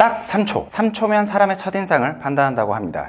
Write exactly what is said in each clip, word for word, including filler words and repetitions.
딱 삼 초. 삼 초면 사람의 첫인상을 판단한다고 합니다.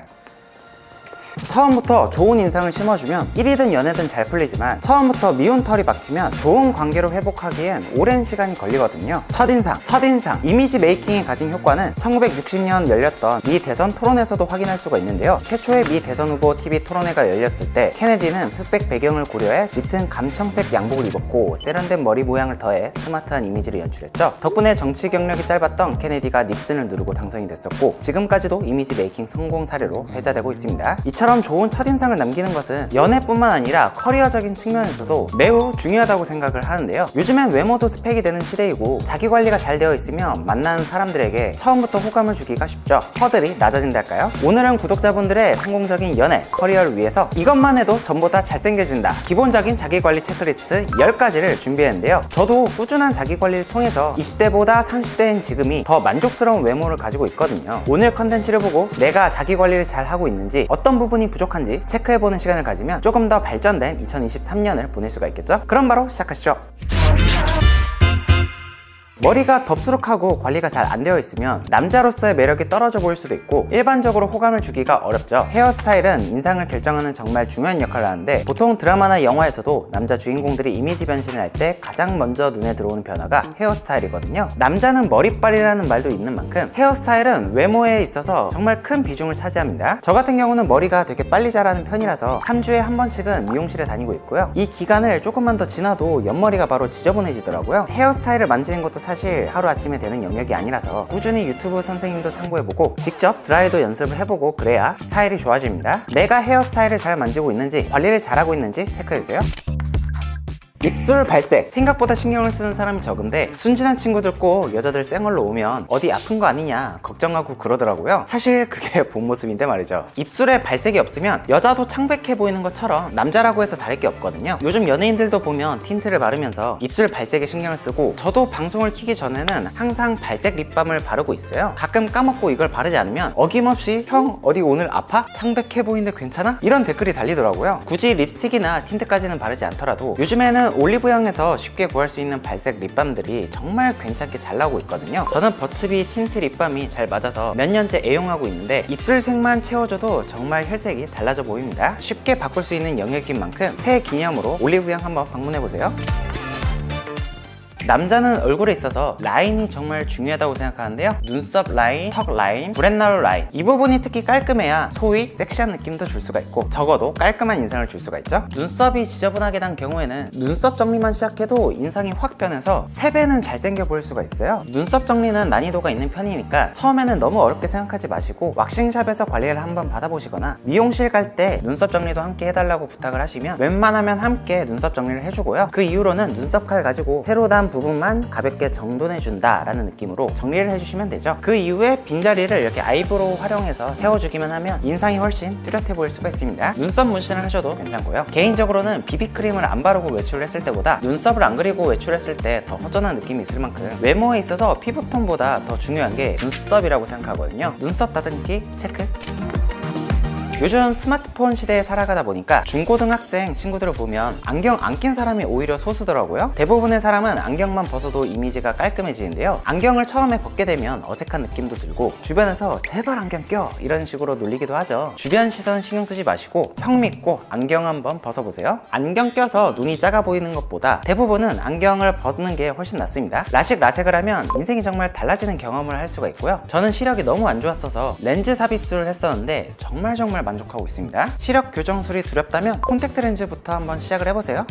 처음부터 좋은 인상을 심어주면 일이든 연애든 잘 풀리지만 처음부터 미운 털이 박히면 좋은 관계로 회복하기엔 오랜 시간이 걸리거든요. 첫인상, 첫인상, 이미지 메이킹이 가진 효과는 천구백육십 년 열렸던 미 대선 토론에서도 확인할 수가 있는데요. 최초의 미 대선 후보 티비 토론회가 열렸을 때 케네디는 흑백 배경을 고려해 짙은 감청색 양복을 입었고 세련된 머리 모양을 더해 스마트한 이미지를 연출했죠. 덕분에 정치 경력이 짧았던 케네디가 닉슨을 누르고 당선이 됐었고 지금까지도 이미지 메이킹 성공 사례로 회자되고 있습니다. 이처럼 좋은 첫인상을 남기는 것은 연애뿐만 아니라 커리어적인 측면에서도 매우 중요하다고 생각을 하는데요. 요즘엔 외모도 스펙이 되는 시대이고 자기관리가 잘 되어 있으면 만나는 사람들에게 처음부터 호감을 주기가 쉽죠. 허들이 낮아진달까요? 오늘은 구독자분들의 성공적인 연애, 커리어를 위해서 이것만 해도 전보다 잘생겨진다 기본적인 자기관리 체크리스트 열 가지를 준비했는데요. 저도 꾸준한 자기관리를 통해서 이십 대보다 삼십 대인 지금이 더 만족스러운 외모를 가지고 있거든요. 오늘 컨텐츠를 보고 내가 자기관리를 잘 하고 있는지 어떤 부분 부분이 부족한지 체크해보는 시간을 가지면 조금 더 발전된 이천이십삼 년을 보낼 수가 있겠죠? 그럼 바로 시작하시죠. 머리가 덥수룩하고 관리가 잘 안 되어 있으면 남자로서의 매력이 떨어져 보일 수도 있고 일반적으로 호감을 주기가 어렵죠. 헤어스타일은 인상을 결정하는 정말 중요한 역할을 하는데 보통 드라마나 영화에서도 남자 주인공들이 이미지 변신을 할 때 가장 먼저 눈에 들어오는 변화가 헤어스타일이거든요. 남자는 머리빨이라는 말도 있는 만큼 헤어스타일은 외모에 있어서 정말 큰 비중을 차지합니다. 저 같은 경우는 머리가 되게 빨리 자라는 편이라서 삼 주에 한 번씩은 미용실에 다니고 있고요. 이 기간을 조금만 더 지나도 옆머리가 바로 지저분해지더라고요. 헤어스타일을 만지는 것도 사실 사실 하루아침에 되는 영역이 아니라서 꾸준히 유튜브 선생님도 참고해보고 직접 드라이도 연습을 해보고 그래야 스타일이 좋아집니다. 내가 헤어스타일을 잘 만지고 있는지 관리를 잘하고 있는지 체크해주세요. 입술 발색, 생각보다 신경을 쓰는 사람이 적은데 순진한 친구들 꼭 여자들 쌩얼로 오면 어디 아픈 거 아니냐 걱정하고 그러더라고요. 사실 그게 본 모습인데 말이죠. 입술에 발색이 없으면 여자도 창백해 보이는 것처럼 남자라고 해서 다를 게 없거든요. 요즘 연예인들도 보면 틴트를 바르면서 입술 발색에 신경을 쓰고 저도 방송을 키기 전에는 항상 발색 립밤을 바르고 있어요. 가끔 까먹고 이걸 바르지 않으면 어김없이 형 어디 오늘 아파? 창백해 보이는데 괜찮아? 이런 댓글이 달리더라고요. 굳이 립스틱이나 틴트까지는 바르지 않더라도 요즘에는 올리브영에서 쉽게 구할 수 있는 발색 립밤들이 정말 괜찮게 잘 나오고 있거든요. 저는 버츠비 틴트 립밤이 잘 맞아서 몇 년째 애용하고 있는데 입술색만 채워줘도 정말 혈색이 달라져 보입니다. 쉽게 바꿀 수 있는 영역인 만큼 새해 기념으로 올리브영 한번 방문해보세요. 남자는 얼굴에 있어서 라인이 정말 중요하다고 생각하는데요. 눈썹 라인, 턱 라인, 브렛나루 라인 이 부분이 특히 깔끔해야 소위 섹시한 느낌도 줄 수가 있고 적어도 깔끔한 인상을 줄 수가 있죠. 눈썹이 지저분하게 난 경우에는 눈썹 정리만 시작해도 인상이 확 변해서 세 배는 잘생겨 보일 수가 있어요. 눈썹 정리는 난이도가 있는 편이니까 처음에는 너무 어렵게 생각하지 마시고 왁싱샵에서 관리를 한번 받아보시거나 미용실 갈 때 눈썹 정리도 함께 해달라고 부탁을 하시면 웬만하면 함께 눈썹 정리를 해주고요. 그 이후로는 눈썹 칼 가지고 새로 단 부분만 가볍게 정돈해준다 라는 느낌으로 정리를 해주시면 되죠. 그 이후에 빈자리를 이렇게 아이브로우 활용해서 채워주기만 하면 인상이 훨씬 뚜렷해 보일 수가 있습니다. 눈썹 문신을 하셔도 괜찮고요. 개인적으로는 비비크림을 안 바르고 외출을 했을 때보다 눈썹을 안 그리고 외출했을 때 더 허전한 느낌이 있을 만큼 외모에 있어서 피부톤보다 더 중요한 게 눈썹이라고 생각하거든요. 눈썹 다듬기 체크. 요즘 스마트폰 시대에 살아가다 보니까 중고등학생 친구들을 보면 안경 안 낀 사람이 오히려 소수더라고요. 대부분의 사람은 안경만 벗어도 이미지가 깔끔해지는데요. 안경을 처음에 벗게 되면 어색한 느낌도 들고 주변에서 제발 안경 껴 이런 식으로 놀리기도 하죠. 주변 시선 신경 쓰지 마시고 형 믿고 안경 한번 벗어보세요. 안경 껴서 눈이 작아 보이는 것보다 대부분은 안경을 벗는 게 훨씬 낫습니다. 라식 라섹을 하면 인생이 정말 달라지는 경험을 할 수가 있고요. 저는 시력이 너무 안 좋았어서 렌즈 삽입술을 했었는데 정말 정말 만족하고 있습니다. 시력 교정술이 두렵다면 콘택트 렌즈부터 한번 시작을 해보세요.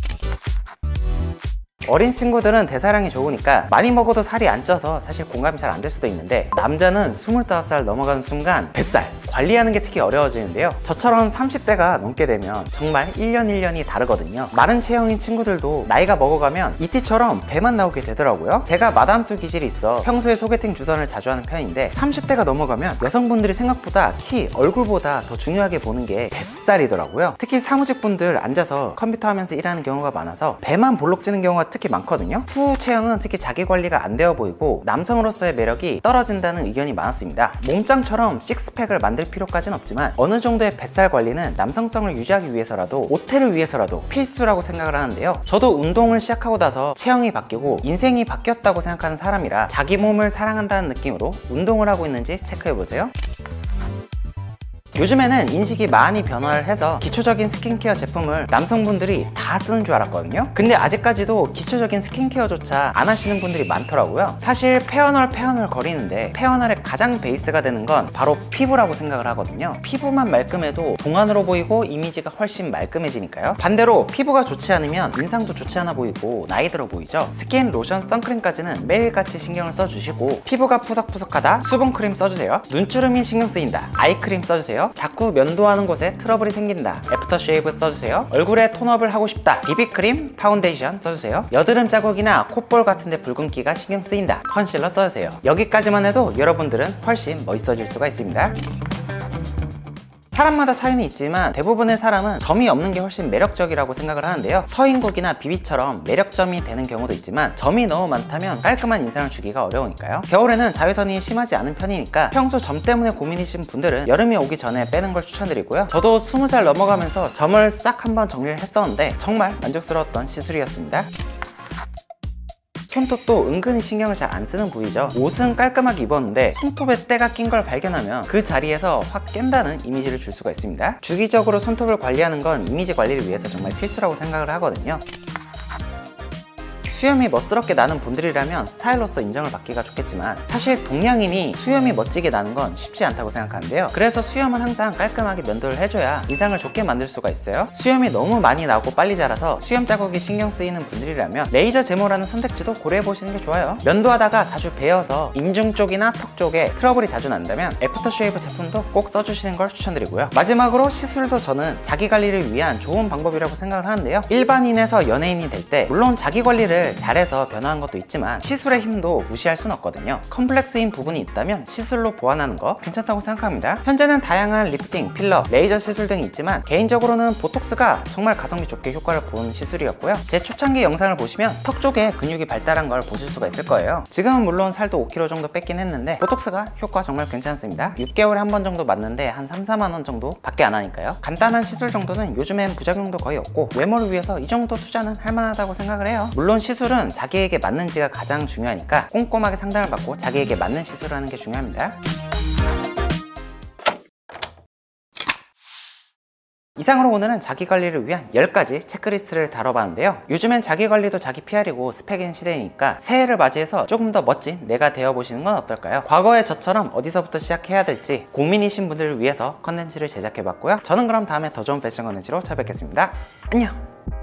어린 친구들은 대사량이 좋으니까 많이 먹어도 살이 안 쪄서 사실 공감이 잘 안 될 수도 있는데 남자는 스물다섯 살 넘어가는 순간 뱃살 관리하는 게 특히 어려워지는데요. 저처럼 삼십 대가 넘게 되면 정말 일 년 일 년이 다르거든요. 마른 체형인 친구들도 나이가 먹어가면 이티처럼 배만 나오게 되더라고요. 제가 마담투 기질이 있어 평소에 소개팅 주선을 자주 하는 편인데 삼십 대가 넘어가면 여성분들이 생각보다 키, 얼굴보다 더 중요하게 보는 게 뱃살이더라고요. 특히 사무직분들 앉아서 컴퓨터 하면서 일하는 경우가 많아서 배만 볼록지는 경우가 특히 많거든요. 후 체형은 특히 자기 관리가 안 되어 보이고 남성으로서의 매력이 떨어진다는 의견이 많았습니다. 몸짱처럼 식스팩을 만들 필요까지는 없지만 어느 정도의 뱃살 관리는 남성성을 유지하기 위해서라도 오태를 위해서라도 필수라고 생각을 하는데요. 저도 운동을 시작하고 나서 체형이 바뀌고 인생이 바뀌었다고 생각하는 사람이라 자기 몸을 사랑한다는 느낌으로 운동을 하고 있는지 체크해보세요. 요즘에는 인식이 많이 변화를 해서 기초적인 스킨케어 제품을 남성분들이 다 쓰는 줄 알았거든요. 근데 아직까지도 기초적인 스킨케어조차 안 하시는 분들이 많더라고요. 사실 페어널 페어널 거리는데 페어널의 가장 베이스가 되는 건 바로 피부라고 생각을 하거든요. 피부만 말끔해도 동안으로 보이고 이미지가 훨씬 말끔해지니까요. 반대로 피부가 좋지 않으면 인상도 좋지 않아 보이고 나이 들어 보이죠. 스킨, 로션, 선크림까지는 매일같이 신경을 써주시고 피부가 푸석푸석하다 수분크림 써주세요. 눈주름이 신경 쓰인다 아이크림 써주세요. 자꾸 면도하는 곳에 트러블이 생긴다 애프터 쉐이브 써주세요. 얼굴에 톤업을 하고 싶다 비비크림, 파운데이션 써주세요. 여드름 자국이나 콧볼 같은데 붉은기가 신경 쓰인다 컨실러 써주세요. 여기까지만 해도 여러분들은 훨씬 멋있어질 수가 있습니다. 사람마다 차이는 있지만 대부분의 사람은 점이 없는 게 훨씬 매력적이라고 생각을 하는데요. 서인국이나 비비처럼 매력점이 되는 경우도 있지만 점이 너무 많다면 깔끔한 인상을 주기가 어려우니까요. 겨울에는 자외선이 심하지 않은 편이니까 평소 점 때문에 고민이신 분들은 여름이 오기 전에 빼는 걸 추천드리고요. 저도 스무 살 넘어가면서 점을 싹 한번 정리를 했었는데 정말 만족스러웠던 시술이었습니다. 손톱도 은근히 신경을 잘 안 쓰는 부위죠. 옷은 깔끔하게 입었는데 손톱에 때가 낀 걸 발견하면 그 자리에서 확 깬다는 이미지를 줄 수가 있습니다. 주기적으로 손톱을 관리하는 건 이미지 관리를 위해서 정말 필수라고 생각을 하거든요. 수염이 멋스럽게 나는 분들이라면 스타일로서 인정을 받기가 좋겠지만 사실 동양인이 수염이 멋지게 나는 건 쉽지 않다고 생각하는데요. 그래서 수염은 항상 깔끔하게 면도를 해줘야 인상을 좋게 만들 수가 있어요. 수염이 너무 많이 나고 빨리 자라서 수염 자국이 신경 쓰이는 분들이라면 레이저 제모라는 선택지도 고려해보시는 게 좋아요. 면도하다가 자주 베어서 인중 쪽이나 턱 쪽에 트러블이 자주 난다면 애프터 쉐이브 제품도 꼭 써주시는 걸 추천드리고요. 마지막으로 시술도 저는 자기 관리를 위한 좋은 방법이라고 생각을 하는데요. 일반인에서 연예인이 될 때 물론 자기 관리를 잘해서 변화한 것도 있지만 시술의 힘도 무시할 순 없거든요. 컴플렉스인 부분이 있다면 시술로 보완하는 거 괜찮다고 생각합니다. 현재는 다양한 리프팅, 필러, 레이저 시술 등이 있지만 개인적으로는 보톡스가 정말 가성비 좋게 효과를 본 시술이었고요. 제 초창기 영상을 보시면 턱 쪽에 근육이 발달한 걸 보실 수가 있을 거예요. 지금은 물론 살도 오 킬로그램 정도 뺐긴 했는데 보톡스가 효과 정말 괜찮습니다. 육 개월에 한 번 정도 맞는데 한 삼, 사만 원 정도 밖에 안 하니까요. 간단한 시술 정도는 요즘엔 부작용도 거의 없고 외모를 위해서 이 정도 투자는 할만하다고 생각을 해요. 물론 시술 시술은 자기에게 맞는지가 가장 중요하니까 꼼꼼하게 상담을 받고 자기에게 맞는 시술을 하는 게 중요합니다. 이상으로 오늘은 자기관리를 위한 열 가지 체크리스트를 다뤄봤는데요. 요즘엔 자기관리도 자기 피알이고 스펙인 시대이니까 새해를 맞이해서 조금 더 멋진 내가 되어보시는 건 어떨까요? 과거의 저처럼 어디서부터 시작해야 될지 고민이신 분들을 위해서 컨텐츠를 제작해봤고요. 저는 그럼 다음에 더 좋은 패션 컨텐츠로 찾아뵙겠습니다. 안녕!